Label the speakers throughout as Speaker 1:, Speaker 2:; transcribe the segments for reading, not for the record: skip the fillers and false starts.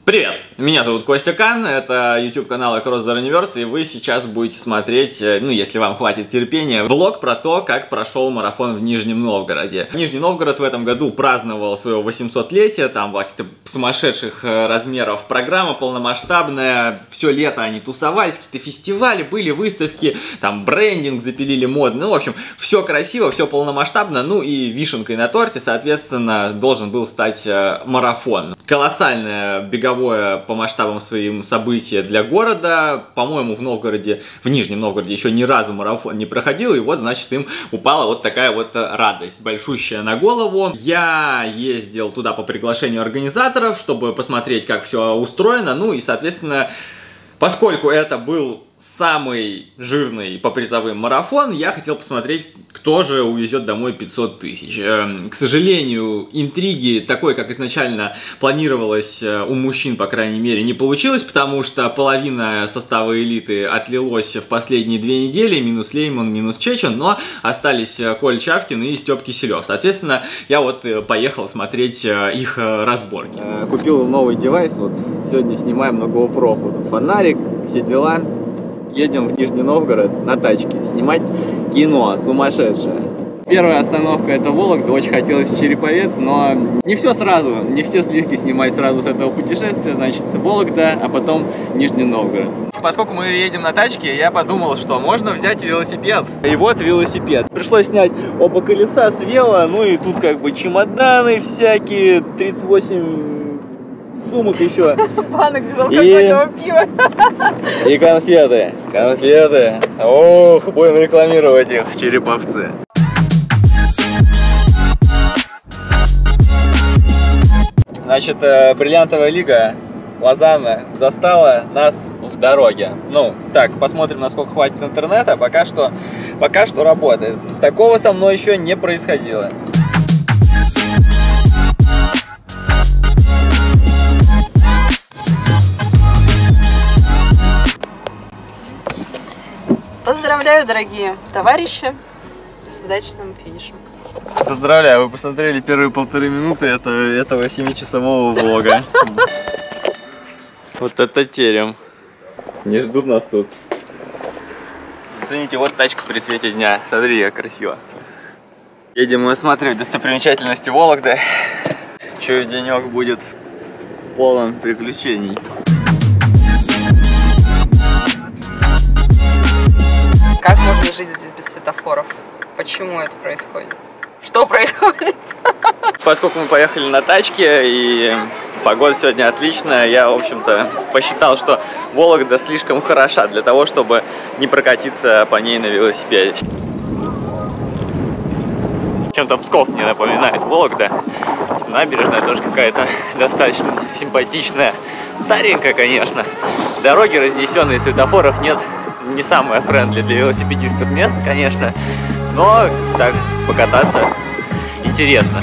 Speaker 1: Привет! Меня зовут Костя Кан, это YouTube канал Across the Universe, и вы сейчас будете смотреть, ну если вам хватит терпения, влог про то, как прошел марафон в Нижнем Новгороде. Нижний Новгород в этом году праздновал своего 800-летие, там была каких-то сумасшедших размеров программа полномасштабная, все лето они тусовались, какие-то фестивали, были выставки, там брендинг запилили модный, ну в общем, все красиво, все полномасштабно, ну и вишенкой на торте, соответственно, должен был стать марафон. Колоссальная беговая по масштабам своим события для города. По-моему, в Нижнем Новгороде еще ни разу марафон не проходил, и вот, значит, им упала вот такая вот радость, большущая на голову. Я ездил туда по приглашению организаторов, чтобы посмотреть, как все устроено, ну и, соответственно, поскольку это был самый жирный по призовым марафон, я хотел посмотреть, кто же увезет домой 500 тысяч. К сожалению, интриги такой, как изначально планировалось у мужчин, по крайней мере, не получилось, потому что половина состава элиты отлилось в последние 2 недели, минус Лейман, минус Чечен, но остались Коль Чавкин и Степ Киселев. Соответственно, я вот поехал смотреть их разборки. Купил новый девайс, вот сегодня снимаем на GoPro, вот тут фонарик, все дела. Едем в Нижний Новгород на тачке снимать кино сумасшедшее. Первая остановка — это Вологда, очень хотелось в Череповец, но не все сразу, не все сливки снимать сразу с этого путешествия, значит Вологда, а потом Нижний Новгород. Поскольку мы едем на тачке, я подумал, что можно взять велосипед. И вот велосипед. Пришлось снять оба колеса с вело, ну и тут как бы чемоданы всякие, 38 сумок еще.
Speaker 2: Банок безалкогольного пива.
Speaker 1: И конфеты. Конфеты. Ох, будем рекламировать их в Череповце. Значит, бриллиантовая лига Лозанна застала нас в дороге. Ну, так, посмотрим, насколько хватит интернета. Пока что работает. Такого со мной еще не происходило.
Speaker 2: Поздравляю, дорогие товарищи, с удачным финишем.
Speaker 1: Поздравляю, вы посмотрели первые 1,5 минуты этого 7-часового влога. Вот это терем. Не ждут нас тут. Зацените, вот тачка при свете дня. Смотри, как красиво. Едем осматривать достопримечательности Вологды. Чую, денек будет полон приключений.
Speaker 2: Как можно жить здесь без светофоров? Почему это происходит? Что происходит?
Speaker 1: Поскольку мы поехали на тачке и погода сегодня отличная, я, в общем-то, посчитал, что Вологда слишком хороша для того, чтобы не прокатиться по ней на велосипеде. Чем-то Псков мне напоминает Вологда. Набережная тоже какая-то достаточно симпатичная. Старенькая, конечно. Дороги разнесенные, светофоров нет. Не самое френдли для велосипедистов место, конечно, но так покататься интересно.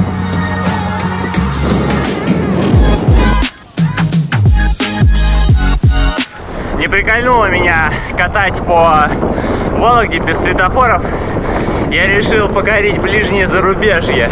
Speaker 1: Не прикольнуло меня катать по Вологде без светофоров. Я решил покорить ближнее зарубежье.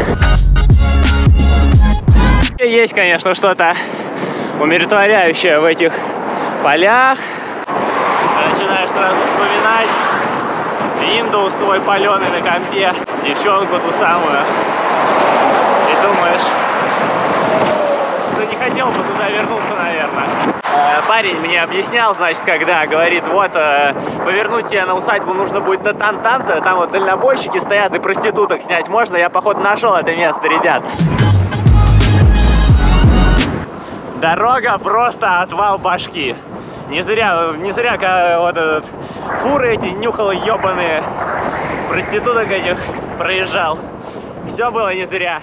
Speaker 1: Есть, конечно, что-то умиротворяющее в этих полях. Начинаешь сразу вспоминать Windows свой паленый на компе, девчонку ту самую, и думаешь, что не хотел бы туда вернуться, наверное. Парень мне объяснял, значит, когда говорит, вот, повернуть тебе на усадьбу нужно будет там-то, там вот дальнобойщики стоят и проституток снять можно, я, походу, нашел это место, ребят. Дорога просто отвал башки. Не зря вот этот фуры эти нюхал ебаные, проституток этих проезжал. Все было не зря.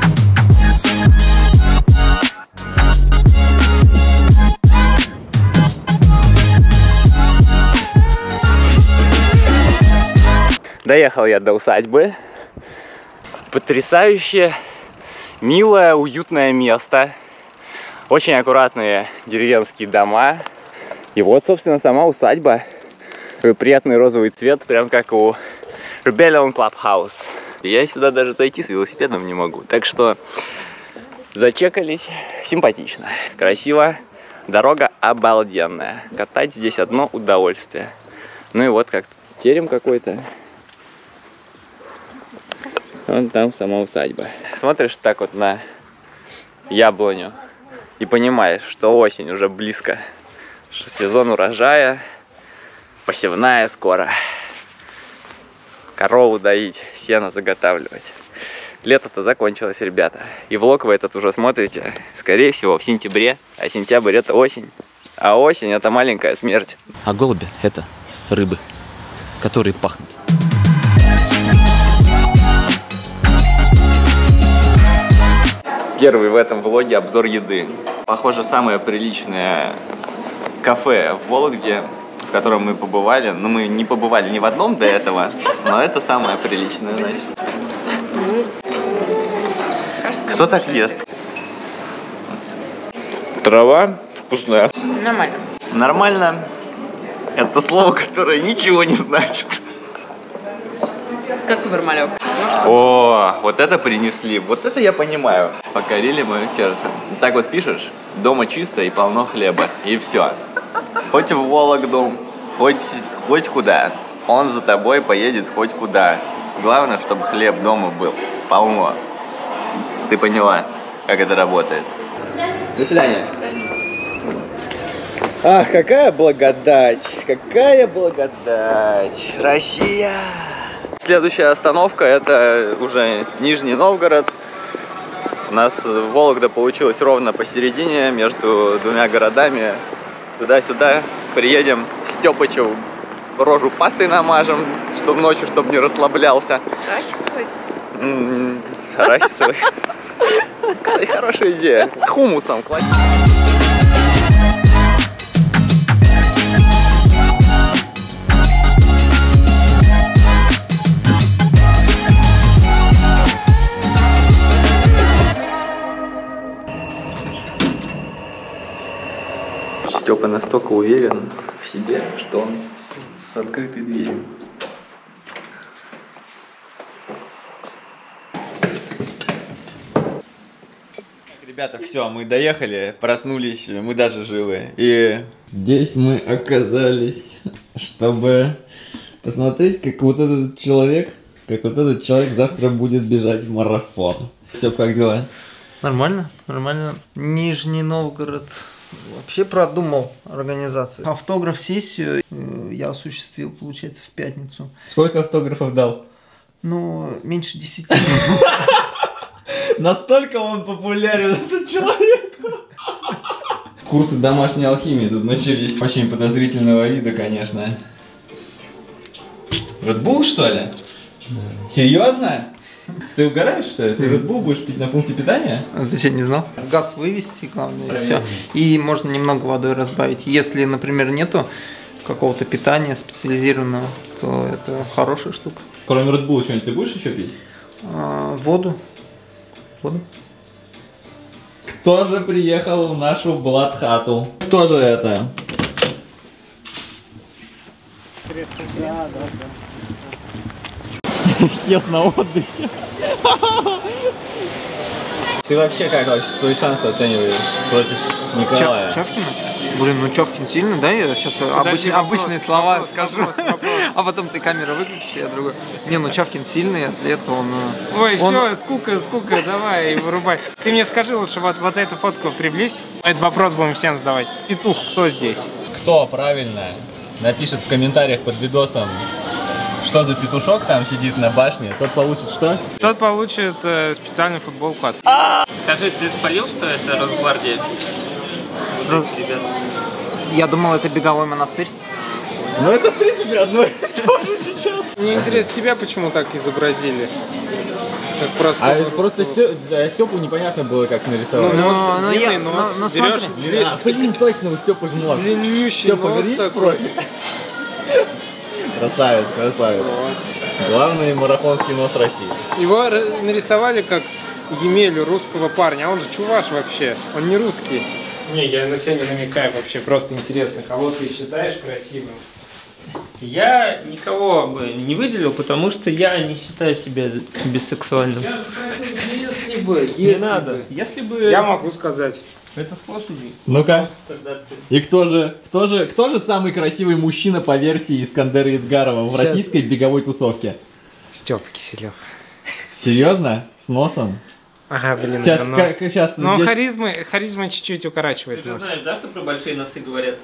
Speaker 1: Доехал я до усадьбы. Потрясающе милое, уютное место. Очень аккуратные деревенские дома. И вот, собственно, сама усадьба. Такой приятный розовый цвет, прям как у Rebellion Clubhouse. Я сюда даже зайти с велосипедом не могу. Так что Зачекались. Симпатично. Красиво. Дорога обалденная. Катать здесь одно удовольствие. Ну и вот как терем какой-то. Вон там сама усадьба. Смотришь так вот на яблоню и понимаешь, что осень уже близко. Что сезон урожая, посевная скоро. Корову доить, сено заготавливать. Лето-то закончилось, ребята. И влог вы этот уже смотрите, скорее всего, в сентябре. А сентябрь — это осень. А осень — это маленькая смерть.
Speaker 3: А голуби — это рыбы, которые пахнут.
Speaker 1: Первый в этом влоге обзор еды. Похоже, самое приличное кафе в Вологде, в котором мы побывали. Но мы не побывали ни в одном до этого, но это самое приличное, значит. Кто так ест? Трава вкусная.
Speaker 2: Нормально.
Speaker 1: Нормально. Это слово, которое ничего не значит.
Speaker 2: Как Бармалек.
Speaker 1: О, вот это принесли. Вот это я понимаю. Покорили мое сердце. Так вот пишешь: дома чисто и полно хлеба. И все. Хоть в Вологду, хоть куда. Он за тобой поедет хоть куда. Главное, чтобы хлеб дома был. Полно. Ты поняла, как это работает. До свидания. Ах, какая благодать. Какая благодать. Россия. Следующая остановка — это уже Нижний Новгород. У нас Вологда получилась ровно посередине, между двумя городами. Туда-сюда приедем, Степычу рожу пастой намажем, чтобы ночью, чтобы не расслаблялся.
Speaker 2: Арахисовый?
Speaker 1: Арахисовый. Кстати, хорошая идея. Хумусом клади. Степа настолько уверен в себе, что он с открытой дверью. Ребята, все, мы доехали, проснулись, мы даже живы. И здесь мы оказались, чтобы посмотреть, как вот этот человек завтра будет бежать марафон. Все, как дела?
Speaker 4: Нормально, нормально. Нижний Новгород вообще продумал организацию. Автограф-сессию я осуществил, получается, в пятницу.
Speaker 1: Сколько автографов дал?
Speaker 4: Ну, меньше 10.
Speaker 1: Настолько он популярен, этот человек. Курсы домашней алхимии тут начались. Очень подозрительного вида, конечно. Red Bull, что ли? Серьезно? Ты угораешь, что ли? Ты Red Bull будешь пить на пункте питания?
Speaker 4: Ты что, не знал? Газ вывести, главное, и все. И можно немного водой разбавить. Если, например, нету какого-то питания специализированного, то это хорошая штука.
Speaker 1: Кроме Red Bull, что-нибудь ты будешь еще пить?
Speaker 4: Воду. Воду.
Speaker 1: Кто же приехал в нашу Бладхату? Кто же это? Ест на отдыхе. Ты вообще как свои шансы оцениваешь против Николая?
Speaker 4: Чавкина? Блин, ну Чавкин сильный, да? Я сейчас обычные слова скажу. А потом ты камеру выключишь, я другой. Не, ну Чавкин сильный атлет, он...
Speaker 5: Ой, все, скука, давай, вырубай. Ты мне скажи лучше, вот эту фотку приблизь. Этот вопрос будем всем задавать. Петух, кто здесь?
Speaker 1: Кто правильно напишет в комментариях под видосом, что за петушок там сидит на башне, тот получит что?
Speaker 5: Тот получит специальную футболку от... Скажи, ты спалил, что это Росгвардия?
Speaker 4: Я думал, это беговой монастырь.
Speaker 1: Ну это в принципе одно и то же сейчас.
Speaker 5: Мне интересно, тебя почему так изобразили? Как просто
Speaker 1: просто Степу непонятно было, как нарисовать.
Speaker 5: Длинный нос, берешь...
Speaker 1: Блин, точно, у Степы же нос.
Speaker 5: Длиннющий нос такой.
Speaker 1: Красавец. Главный марафонский нос России.
Speaker 5: Его нарисовали как Емелю, русского парня, а он же чуваш вообще, он не русский. Не, я на себя не намекаю вообще, просто интересно, кого ты считаешь красивым? Я никого бы не выделил, потому что я не считаю себя бисексуальным. Я спросил, если бы,
Speaker 6: Не надо. Если бы...
Speaker 5: Я могу сказать.
Speaker 6: Это с лошади.
Speaker 1: Ну-ка. И кто же самый красивый мужчина по версии Искандера Едгарова в российской беговой тусовке?
Speaker 5: Степа Киселев.
Speaker 1: Серьезно? С носом?
Speaker 5: Ага, блин,
Speaker 1: сейчас
Speaker 5: но
Speaker 1: здесь...
Speaker 5: харизма чуть-чуть укорачивает
Speaker 6: Ты же
Speaker 5: нас.
Speaker 6: знаешь, да, что про большие носы говорят?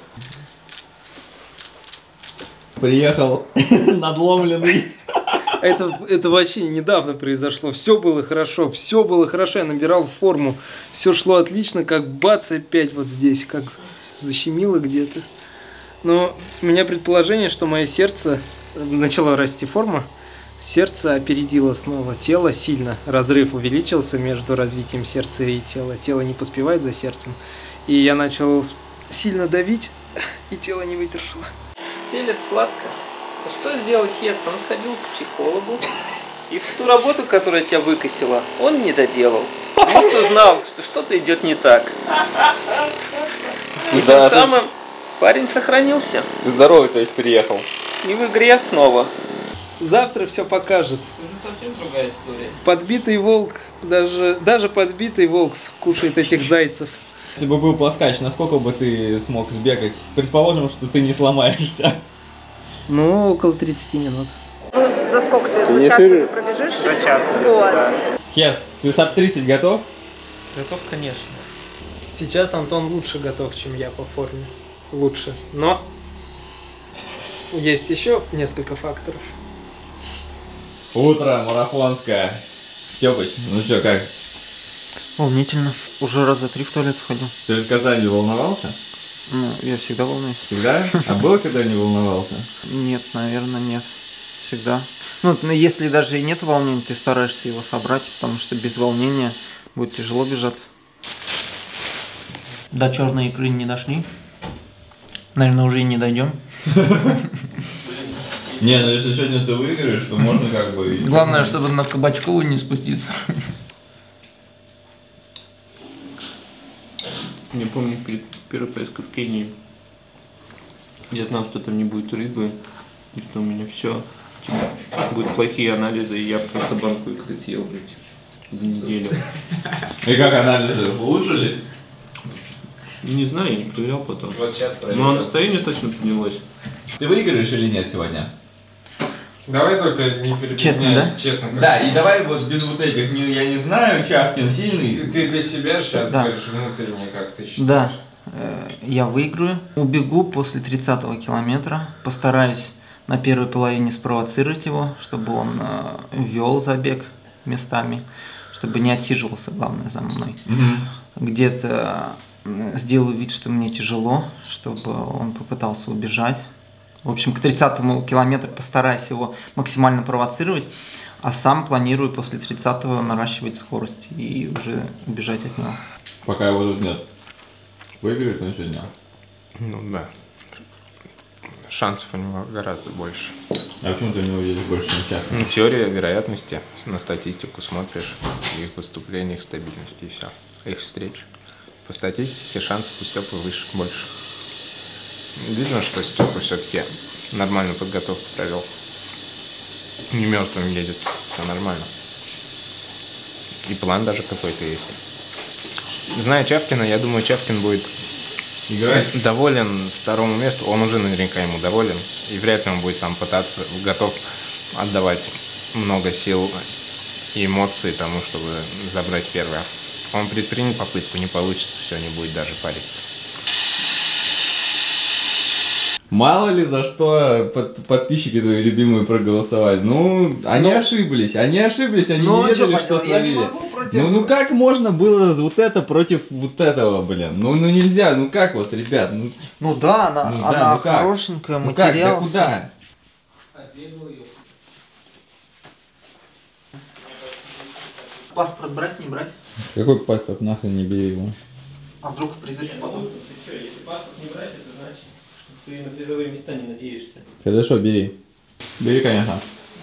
Speaker 1: Приехал надломленный.
Speaker 7: Это вообще недавно произошло. Все было хорошо, я набирал форму, все шло отлично, как бац, опять вот здесь, как защемило где-то. Но у меня предположение, что мое сердце, начала расти форма, сердце опередило снова тело сильно, разрыв увеличился между развитием сердца и тела, тело не поспевает за сердцем, и я начал сильно давить, и тело не выдержало. Стелет сладко. Что сделал Хесс? Он сходил к психологу, и в ту работу, которая тебя выкосила, он не доделал. Потому что знал, что что-то идет не так. И тем самым парень сохранился.
Speaker 1: Здоровый, то есть, приехал.
Speaker 7: И в игре снова. Завтра все покажет.
Speaker 6: Это совсем другая история.
Speaker 7: Подбитый волк, даже подбитый волк кушает этих зайцев.
Speaker 1: Если бы был плоскач, насколько бы ты смог сбегать? Предположим, что ты не сломаешься.
Speaker 7: Ну, около 30 минут.
Speaker 2: Ну, за сколько ты? За час ты пробежишь?
Speaker 5: За час.
Speaker 2: Вот.
Speaker 1: Хес, ты САП 30 готов?
Speaker 7: Готов, конечно. Сейчас Антон лучше готов, чем я по форме. Лучше. Но есть еще несколько факторов.
Speaker 1: Утро марафонское. Стёпыч, ну что, как?
Speaker 4: Волнительно. Уже раза 3 в туалет сходил.
Speaker 1: Перед Казанью волновался?
Speaker 4: Ну, я всегда волнуюсь.
Speaker 1: Всегда? А было, когда не волновался?
Speaker 4: Нет, наверное, нет. Всегда. Ну, если даже и нет волнения, ты стараешься его собрать, потому что без волнения будет тяжело бежаться. До черной икры не дошли. Наверное, уже и не дойдем.
Speaker 1: Не, ну если сегодня ты выиграешь, то можно как бы...
Speaker 4: Главное, чтобы на Кабачкову не спуститься.
Speaker 6: Я помню, перед первой поездкой в Кению я знал, что там не будет рыбы, и что у меня все, типа, будут плохие анализы, и я просто банку икры съел, блядь, за неделю.
Speaker 1: И как анализы? Улучшились?
Speaker 6: Не знаю, я не проверял потом.
Speaker 5: Вот сейчас проверим.
Speaker 6: Но настроение точно поднялось.
Speaker 1: Ты выиграешь или нет сегодня?
Speaker 5: Давай только не перепрягайся,
Speaker 4: Честно, да?
Speaker 5: Честно.
Speaker 1: Да, и давай вот без вот этих, я не знаю, Чавкин сильный.
Speaker 5: Ты для себя сейчас
Speaker 4: Да.
Speaker 5: говоришь внутренне, как ты считаешь?
Speaker 4: Да, я выиграю. Убегу после 30-го километра. Постараюсь на первой половине спровоцировать его, чтобы он вел забег местами, чтобы не отсиживался, главное, за мной. Где-то сделаю вид, что мне тяжело, чтобы он попытался убежать. В общем, к 30-му километру постараюсь его максимально провоцировать, а сам планирую после 30-го наращивать скорость и уже убежать от него.
Speaker 1: Пока его тут нет. Выиграет он сегодня?
Speaker 5: Ну да. Шансов у него гораздо больше.
Speaker 1: А почему ты у него видишь больше, чем Чавкин?
Speaker 5: Ну, теория вероятности. На статистику смотришь, их выступления, их стабильности и все. Их встреч. По статистике шансов у Степы выше, больше. Видно, что Степа все-таки нормальную подготовку провел. Не мертвым едет, все нормально. И план даже какой-то есть. Зная Чавкина, я думаю, Чавкин будет
Speaker 1: Играть?
Speaker 5: доволен второму месту. Он уже наверняка ему доволен. И вряд ли он будет там пытаться, готов отдавать много сил и эмоций тому, чтобы забрать первое. Он предпримет попытку, не получится, все, не будет даже париться.
Speaker 1: Мало ли за что подписчики твои любимые проголосовали. Ну, они ошиблись, они не ведали, что творили. Ну как можно было вот это против вот этого, блин? Ну нельзя, ну как вот, ребят?
Speaker 4: Ну да, она хорошенькая, материал.
Speaker 1: Ну как, да куда?
Speaker 4: Паспорт брать, не брать?
Speaker 1: Какой паспорт, нахрен не бери его.
Speaker 4: А вдруг в призыве потом?
Speaker 6: Если паспорт не брать, это значит, что ты на призовые места не надеешься.
Speaker 1: Хорошо, бери. Бери, конечно.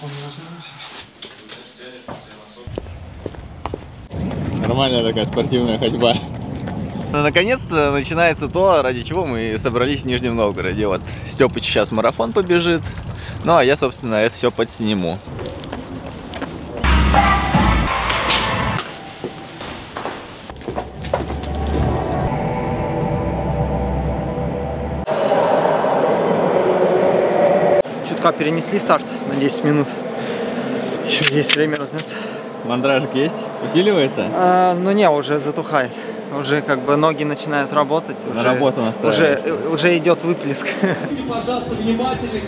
Speaker 1: Нормальная такая спортивная ходьба. Наконец-то начинается то, ради чего мы собрались в Нижнем Новгороде. Вот Степыч сейчас марафон побежит, ну а я, собственно, это все подсниму.
Speaker 4: чутка перенесли старт на 10 минут. Еще есть время размяться.
Speaker 1: Мандражик есть? Усиливается?
Speaker 4: Ну не, уже затухает. Уже как бы ноги начинают работать.
Speaker 1: На работу настраивается.
Speaker 4: Уже идет выплеск.
Speaker 7: Пожалуйста, внимательно.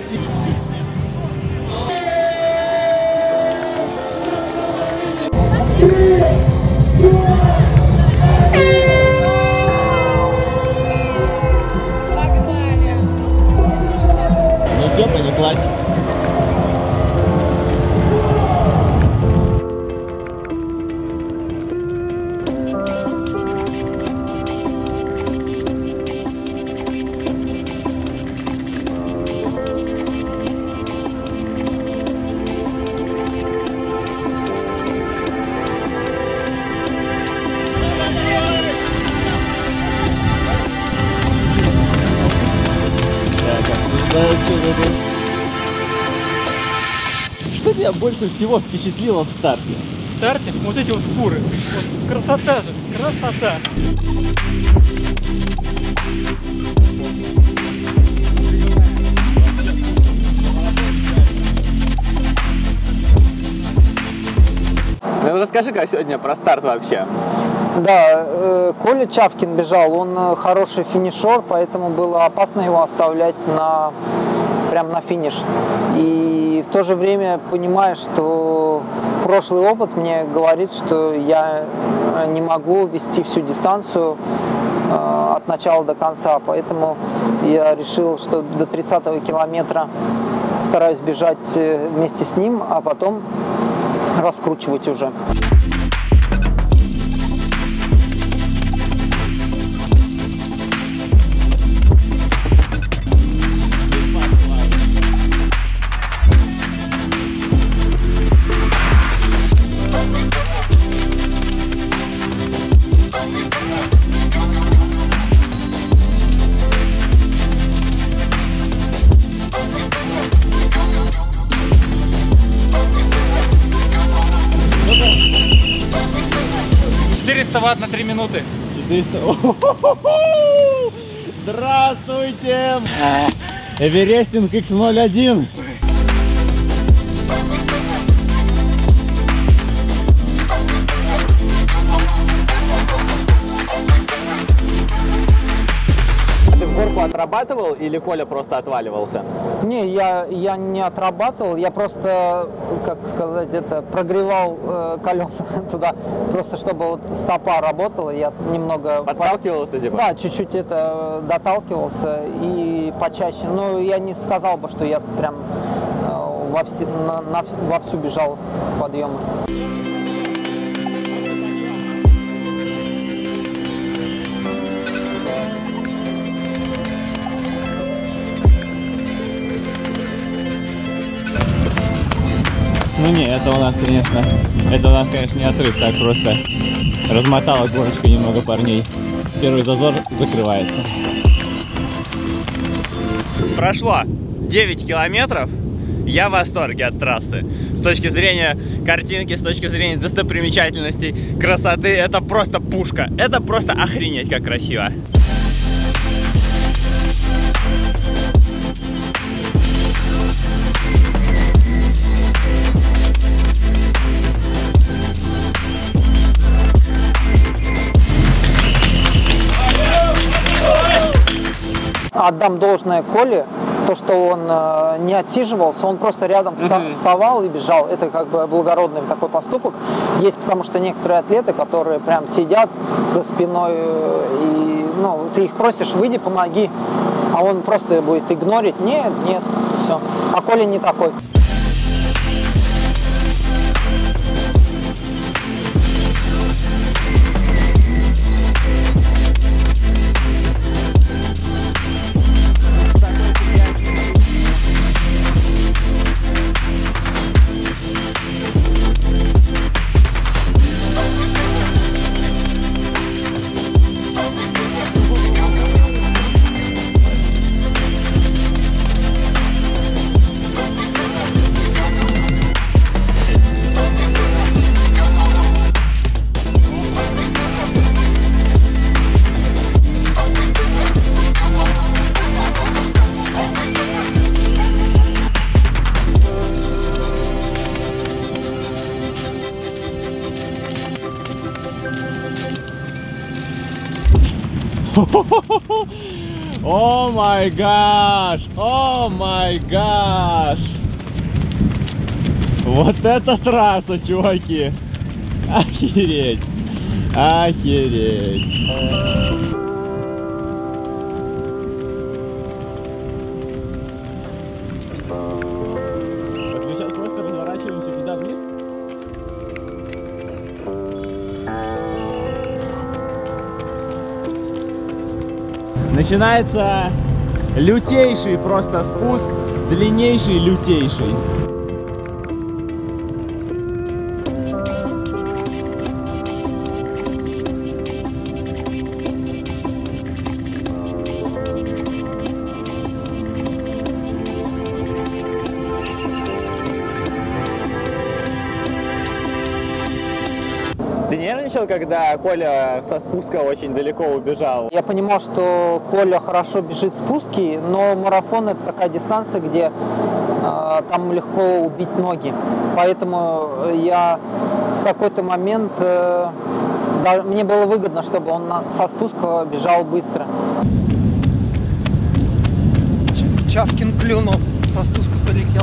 Speaker 1: Ну все, понеслась. Что тебя больше всего впечатлило в старте?
Speaker 5: В старте вот эти вот фуры. Вот, красота же, красота.
Speaker 1: Ну расскажи-ка сегодня про старт вообще.
Speaker 4: Да, Коля Чавкин бежал, он хороший финишер, поэтому было опасно его оставлять прям на финиш. И в то же время понимаешь, что прошлый опыт мне говорит, что я не могу вести всю дистанцию от начала до конца, поэтому я решил, что до 30-го километра стараюсь бежать вместе с ним, а потом раскручивать уже.
Speaker 5: Ватт на 3 минуты.
Speaker 1: 400. Здравствуйте! Эверестинг X01. Ты в горку отрабатывал или Коля просто отваливался?
Speaker 4: Не, я не отрабатывал, я просто, как сказать, прогревал колеса туда, просто чтобы вот стопа работала, я немного...
Speaker 1: Подталкивался типа?
Speaker 4: Да, чуть-чуть доталкивался и почаще, но я не сказал бы, что я прям вовсю бежал в подъемы.
Speaker 1: Ну не, это у нас, конечно, не отрыв, так просто размотала горочка немного парней. Первый зазор закрывается. Прошло 9 километров. Я в восторге от трассы. С точки зрения картинки, с точки зрения достопримечательностей, красоты, это просто пушка. Это просто охренеть как красиво.
Speaker 4: Отдам должное Коле, то, что он не отсиживался, он просто рядом вставал и бежал. Это как бы благородный такой поступок. Есть, потому что некоторые атлеты, которые прям сидят за спиной, и ты их просишь, выйди, помоги, а он просто будет игнорить. Нет, все. А Коля не такой.
Speaker 1: О май гаш! О май гаш! Вот это трасса, чуваки! Охереть! Охереть! Вот мы сейчас просто разворачиваемся туда вниз. Начинается лютейший просто спуск, длиннейший, лютейший. Ты нервничал, когда Коля со спуска очень далеко убежал?
Speaker 4: Я понимал, что Коля хорошо бежит спуски, но марафон — это такая дистанция, где там легко убить ноги. Поэтому я в какой-то момент, мне было выгодно, чтобы он со спуска бежал быстро. Чавкин клюнул, со спуска полетел.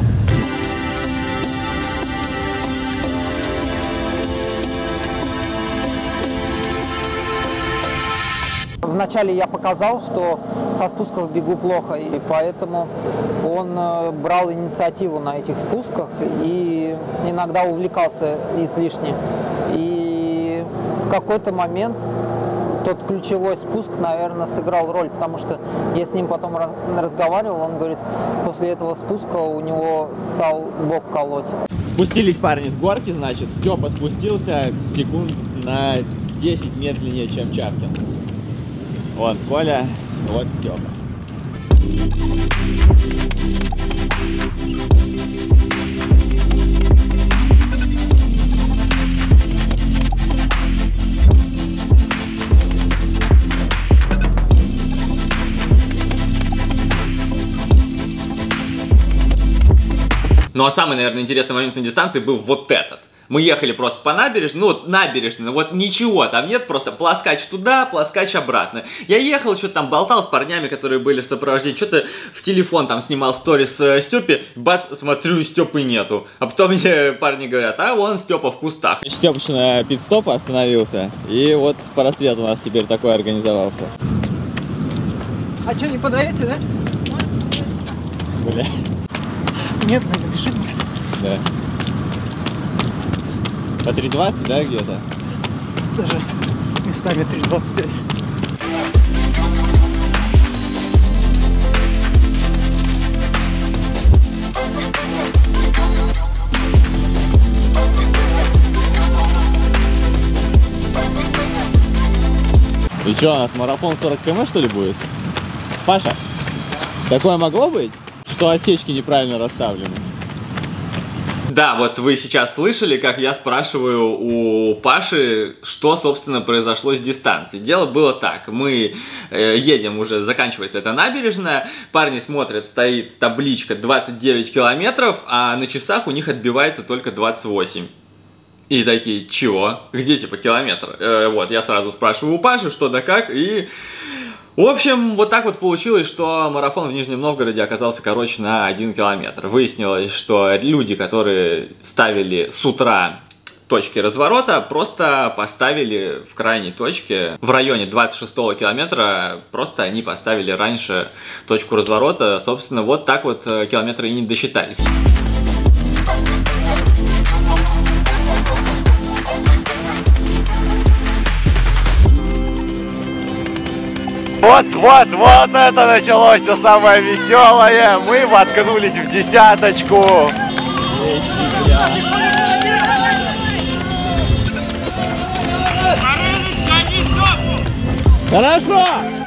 Speaker 4: Вначале я показал, что со спусков бегу плохо, и поэтому он брал инициативу на этих спусках и иногда увлекался излишне. И в какой-то момент тот ключевой спуск, наверное, сыграл роль, потому что я с ним потом разговаривал, он говорит, после этого спуска у него стал бок колоть.
Speaker 1: Спустились парни с горки, значит, Степа спустился секунд на 10 медленнее, чем Чавкин. Вот Коля, вот Степа. Ну а самый, наверное, интересный момент на дистанции был вот этот. Мы ехали просто по набережной, ну вот набережная, вот ничего там нет, просто плоскач туда, плоскач обратно. Я ехал, что-то там болтал с парнями, которые были в сопровождении, что-то в телефон там снимал сторис Степе, бац, смотрю, Степы нету. А потом мне парни говорят, а вон Степа в кустах. Степыч на пит-стопе остановился, и вот просвет у нас теперь такой организовался.
Speaker 4: А что, не подаете, да?
Speaker 1: Бля.
Speaker 4: Нет, надо бежать.
Speaker 1: Да. По 3.20, да, где-то?
Speaker 4: Даже местами 3.25.
Speaker 1: И что, у нас марафон 40 км, что ли, будет? Паша, такое могло быть, что отсечки неправильно расставлены? Да, вот вы сейчас слышали, как я спрашиваю у Паши, что, собственно, произошло с дистанцией. Дело было так, мы едем уже, заканчивается эта набережная, парни смотрят, стоит табличка 29 километров, а на часах у них отбивается только 28. И такие, чего? Где, типа, километр? Вот, я сразу спрашиваю у Паши, что да как, и... В общем, вот так вот получилось, что марафон в Нижнем Новгороде оказался короче на 1 километр. Выяснилось, что люди, которые ставили с утра точки разворота, просто поставили в крайней точке, в районе 26-го километра, просто они поставили раньше точку разворота. Собственно, вот так вот километры и не досчитались. Вот это началось все самое веселое. Мы воткнулись в десяточку. Хорошо.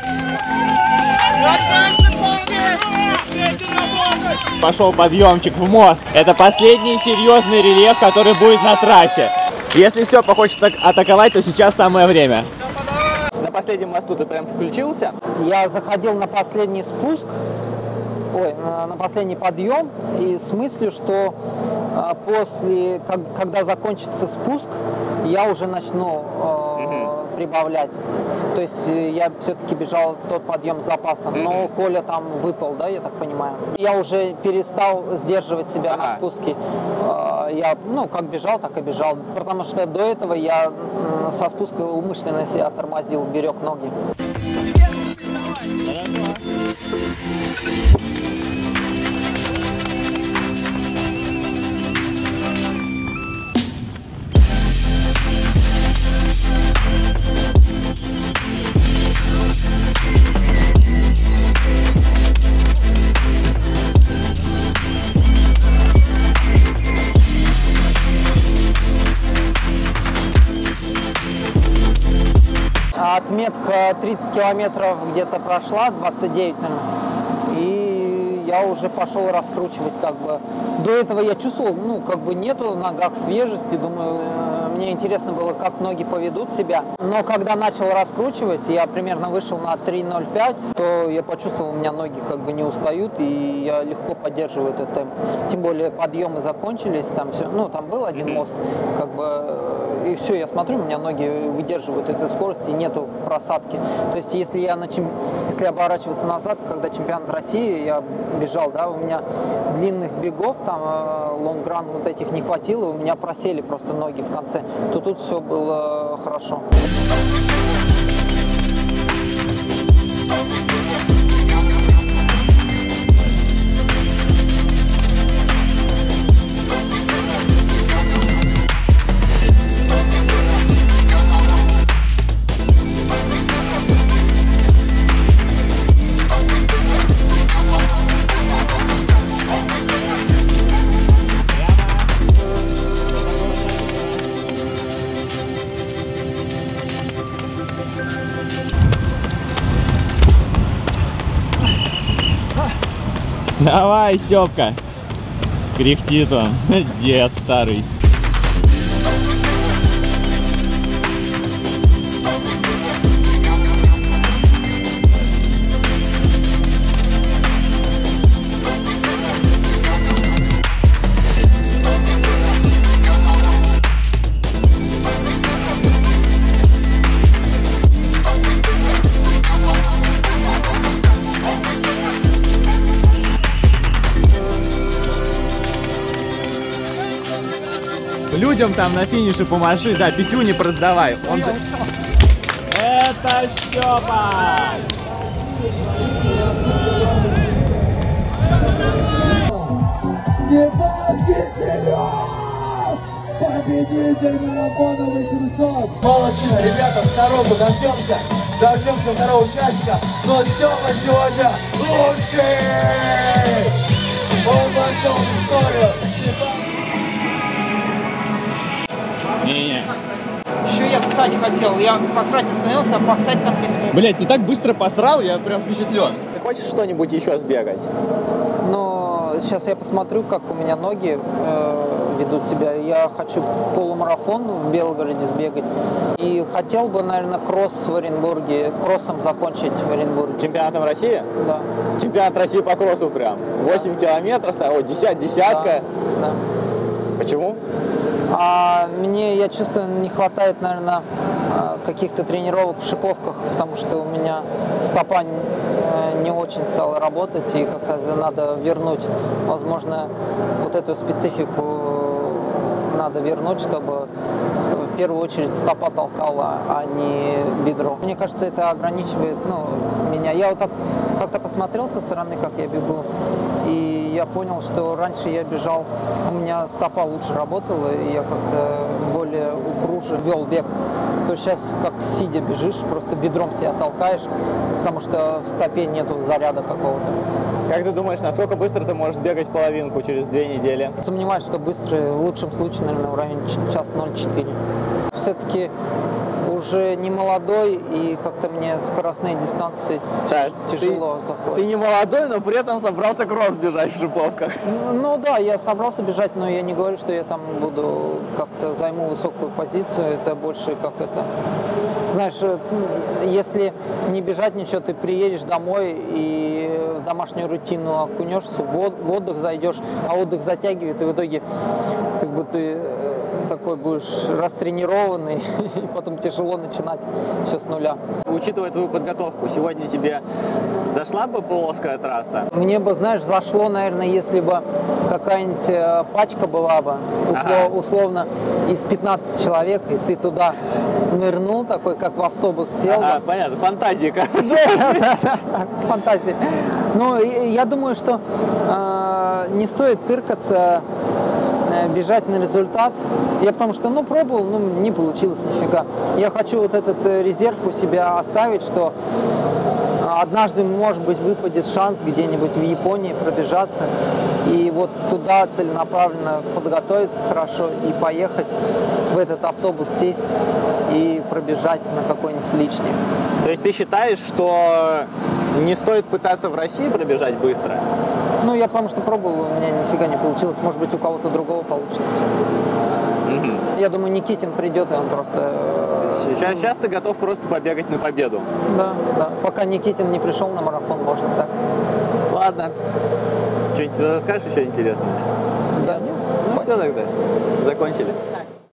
Speaker 1: Пошел подъемчик в мост. Это последний серьезный рельеф, который будет на трассе. Если Степа хочет атаковать, то сейчас самое время. На последнем мосту ты прям включился?
Speaker 4: Я заходил на последний спуск, на последний подъем, и с мыслью, что после, когда закончится спуск, я уже начну прибавлять. То есть я все-таки бежал тот подъем с запасом, но Коля там выпал, да, я так понимаю. Я уже перестал сдерживать себя на спуске. Я, ну, как бежал, так и бежал. Потому что до этого я со спуска умышленно себя тормозил, берег ноги. Отметка 30 километров где-то прошла, 29, наверное, и я уже пошел раскручивать, как бы. До этого я чувствовал, ну, как бы нету в ногах свежести, думаю, мне интересно было, как ноги поведут себя. Но когда начал раскручивать, я примерно вышел на 3.05, то я почувствовал, у меня ноги как бы не устают, и я легко поддерживаю этот темп. Тем более подъемы закончились, там все, ну, там был один мост, как бы, и все, я смотрю, у меня ноги выдерживают этой скорости, нету просадки. То есть, если оборачиваться назад, когда чемпионат России, я бежал, да, у меня длинных бегов, там, лонгран вот этих не хватило, у меня просели просто ноги в конце, то тут все было хорошо.
Speaker 1: Давай, Степка. Кряхтит он. Дед старый. Людям там на финише помаши, да, пятю не продавай. Он... Это Степа!
Speaker 8: Степан Киселев! Победитель марафона 800! Молодчина, ребята, второго дождемся второго участника, но Степа сегодня лучший! Он вошел в историю!
Speaker 1: Не-не.
Speaker 4: Еще я ссать хотел, я посрать остановился, а поссать там не смог.
Speaker 1: Блять, ты так быстро посрал, я прям впечатлен. Ты хочешь что-нибудь еще сбегать?
Speaker 4: Но сейчас я посмотрю, как у меня ноги ведут себя. Я хочу полумарафон в Белгороде сбегать. И хотел бы, наверное, кросс в Оренбурге, кроссом закончить в Оренбурге.
Speaker 1: Чемпионатом России?
Speaker 4: Да.
Speaker 1: Чемпионат России по кроссу прям. 8 километров, десятка.
Speaker 4: Да.
Speaker 1: Почему?
Speaker 4: Я чувствую, не хватает, наверное, каких-то тренировок в шиповках, потому что у меня стопа не очень стала работать, и как-то надо вернуть, возможно, вот эту специфику надо вернуть, чтобы в первую очередь стопа толкала, а не бедро. Мне кажется, это ограничивает меня. Я вот так как-то посмотрел со стороны, как я бегу, и я понял, что раньше я бежал, у меня стопа лучше работала, и я как-то более упруже вел бег. То сейчас как сидя бежишь, просто бедром себя толкаешь, потому что в стопе нету заряда какого-то.
Speaker 1: Как ты думаешь, насколько быстро ты можешь бегать половинку через 2 недели?
Speaker 4: Сомневаюсь, что быстро, в лучшем случае, наверное, в районе час 0,4. Все-таки уже не молодой, и как-то мне скоростные дистанции тяжело заходят.
Speaker 1: Ты не молодой, но при этом собрался кросс бежать в шиповках.
Speaker 4: Ну да, я собрался бежать, но я не говорю, что я там буду как-то займу высокую позицию. Это больше как это... Знаешь, если не бежать ничего, ты приедешь домой и в домашнюю рутину окунешься, в отдых зайдешь, а отдых затягивает, и в итоге как бы ты такой будешь растренированный, и потом тяжело начинать все с нуля.
Speaker 1: Учитывая твою подготовку, сегодня тебе зашла бы плоская трасса?
Speaker 4: Мне бы, знаешь, зашло, наверное, если бы какая-нибудь пачка была бы, условно, из 15 человек, и ты туда нырнул, такой, как в автобус сел.
Speaker 1: Понятно, фантазия, короче.
Speaker 4: Фантазия. Ну, я думаю, что не стоит тыркаться, бежать на результат. Я потому что, пробовал, не получилось нифига. Я хочу вот этот резерв у себя оставить, что однажды, может быть, выпадет шанс где-нибудь в Японии пробежаться. И вот туда целенаправленно подготовиться хорошо и поехать в этот автобус, сесть и пробежать на какой-нибудь личник.
Speaker 1: То есть ты считаешь, что не стоит пытаться в России пробежать быстро?
Speaker 4: Ну, я потому что пробовал, у меня нифига не получилось. Может быть, у кого-то другого получится. Я думаю, Никитин придет, и он просто...
Speaker 1: Сейчас ты готов просто побегать на победу.
Speaker 4: Да. Пока Никитин не пришел на марафон, можно так.
Speaker 1: Ладно. Что-нибудь расскажешь еще интересное?
Speaker 4: Да.
Speaker 1: Ну все тогда. Закончили.